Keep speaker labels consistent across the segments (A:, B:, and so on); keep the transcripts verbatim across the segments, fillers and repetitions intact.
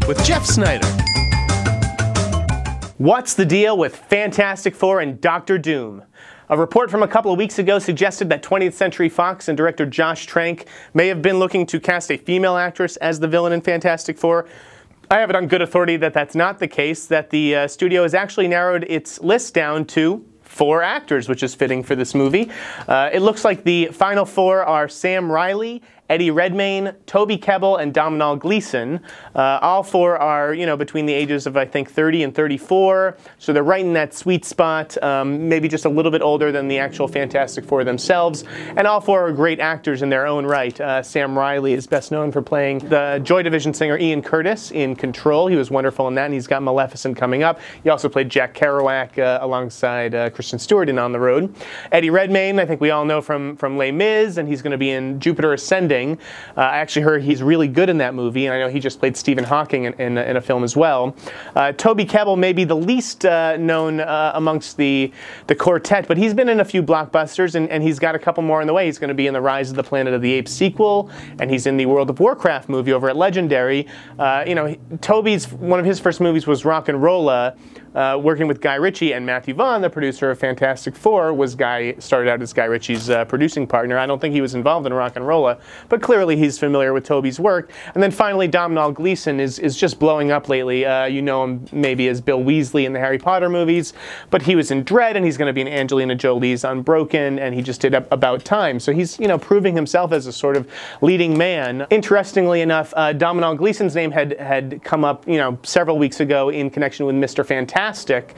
A: with Jeff Snyder.
B: What's the deal with Fantastic Four and Doctor Doom? A report from a couple of weeks ago suggested that twentieth Century Fox and director Josh Trank may have been looking to cast a female actress as the villain in Fantastic Four. I have it on good authority that that's not the case, that the uh, studio has actually narrowed its list down to four actors, which is fitting for this movie. Uh, it looks like the final four are Sam Riley, Eddie Redmayne, Toby Kebbell, and Domhnall Gleeson. Uh, all four are, you know, between the ages of, I think, thirty and thirty-four, so they're right in that sweet spot, um, maybe just a little bit older than the actual Fantastic Four themselves, and all four are great actors in their own right. Uh, Sam Riley is best known for playing the Joy Division singer Ian Curtis in Control. He was wonderful in that, and he's got Maleficent coming up. He also played Jack Kerouac uh, alongside uh, Kristen Stewart in On the Road. Eddie Redmayne, I think we all know from, from Les Mis, and he's going to be in Jupiter Ascending. Uh, I actually heard he's really good in that movie, and I know he just played Stephen Hawking in, in, in a film as well. Uh, Toby Kebbell may be the least uh, known uh, amongst the, the quartet, but he's been in a few blockbusters, and, and he's got a couple more on the way. He's going to be in the Rise of the Planet of the Apes sequel, and he's in the World of Warcraft movie over at Legendary. Uh, you know, Toby's, one of his first movies was Rock and Rolla, uh, working with Guy Ritchie, and Matthew Vaughn, the producer of Fantastic Four, was Guy, started out as Guy Ritchie's uh, producing partner. I don't think he was involved in Rock and Rolla, but clearly he's familiar with Toby's work. And then finally, Domhnall Gleeson is, is just blowing up lately. Uh, you know him maybe as Bill Weasley in the Harry Potter movies, but he was in Dredd, and he's going to be in Angelina Jolie's Unbroken, and he just did About Time. So he's, you know, proving himself as a sort of leading man. Interestingly enough, uh, Domhnall Gleeson's name had, had come up, you know, several weeks ago in connection with Mister Fantastic,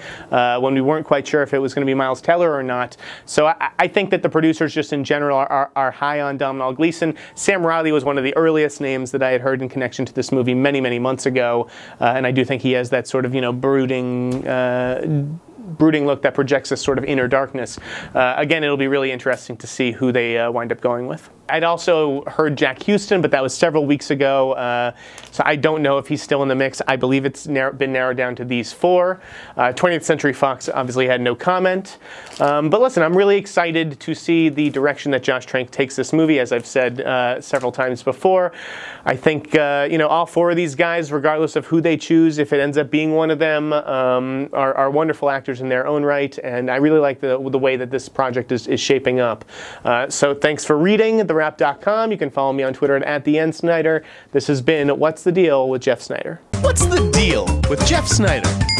B: uh, when we weren't quite sure if it was going to be Miles Teller or not. So I, I think that the producers just in general are, are, are high on Domhnall Gleeson. Sam Riley was one of the earliest names that I had heard in connection to this movie many, many months ago, uh, and I do think he has that sort of, you know, brooding, uh, brooding look that projects this sort of inner darkness. Uh, again, it'll be really interesting to see who they uh, wind up going with. I'd also heard Jack Houston, but that was several weeks ago, uh, so I don't know if he's still in the mix. I believe it's narrow, been narrowed down to these four. Uh, twentieth Century Fox obviously had no comment. Um, but listen, I'm really excited to see the direction that Josh Trank takes this movie, as I've said uh, several times before. I think, uh, you know, all four of these guys, regardless of who they choose, if it ends up being one of them, um, are, are wonderful actors in their own right, and I really like the, the way that this project is, is shaping up. Uh, so thanks for reading the wrap dot com. You can follow me on Twitter at, at the N Snyder. This has been What's the Deal with Jeff Snyder.
A: What's the Deal with Jeff Snyder?